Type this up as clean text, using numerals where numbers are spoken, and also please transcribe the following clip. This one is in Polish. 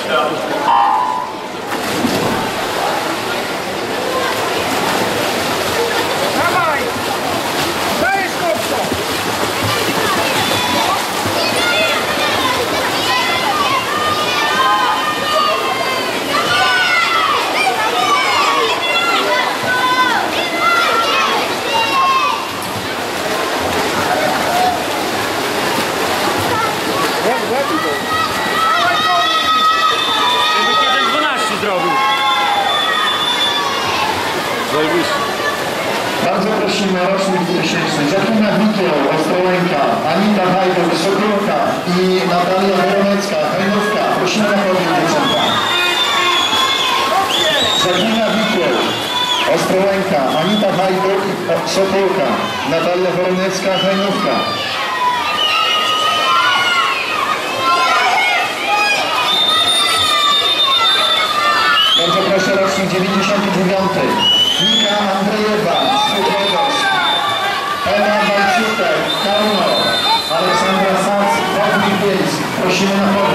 Bardzo prosimy o rocznik 2000. Żaklina Wikieł, Ostrołęka, Anita Hajduk, Sokółka i Natalia Woromecka, Hajnówka. Prosimy na podium, dziewczęta. Żaklina Wikieł, Ostrołęka, Anita Hajduk, Sokółka, Natalia Woromecka, Hajnówka. Bardzo proszę, rocznik 99. Nika Andrejewa, Sudlegos, Ewa Walciutek, Karno, Aleksandra Sac, Wodnik Bielsk. Prosimy na